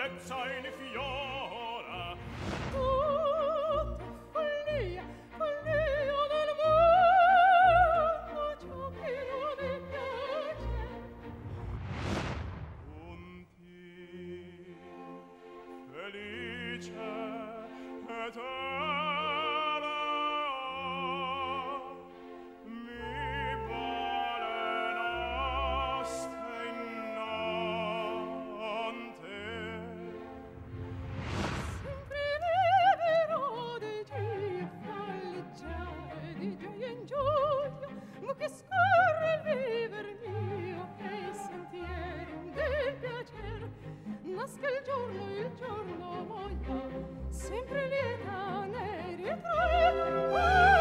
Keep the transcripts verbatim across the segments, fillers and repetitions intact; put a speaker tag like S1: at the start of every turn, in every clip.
S1: bellezza infiora.
S2: Tutta follia, follia del mondo, ciò che non mi piace.
S1: Punti, felice, eterna,
S2: che scorre il viver mio e i sentieri del piacer, nasca il giorno, il giorno muoia, sempre lieta ne ritrae.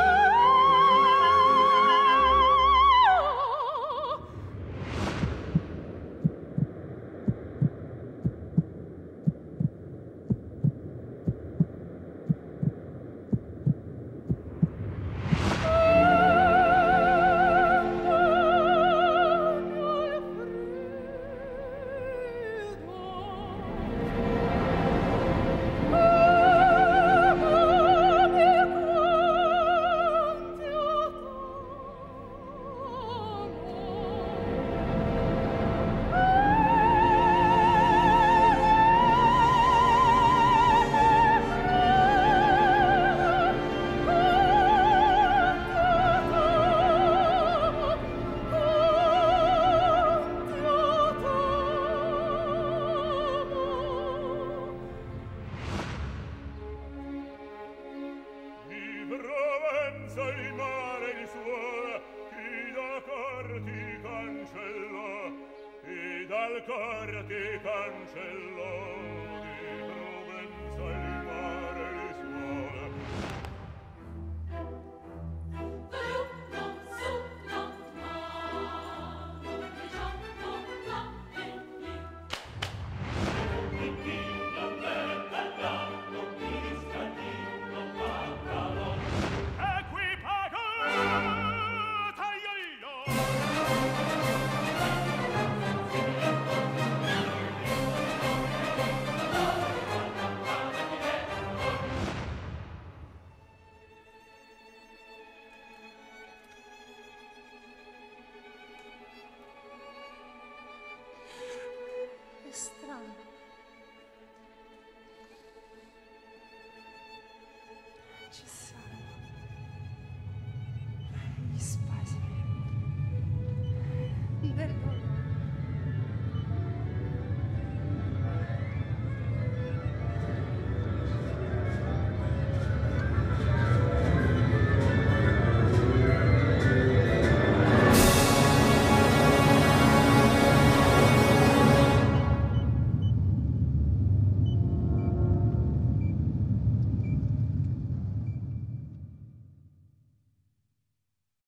S1: Il mare di suora, chi da cor ti cancella, chi dal cor ti cancella.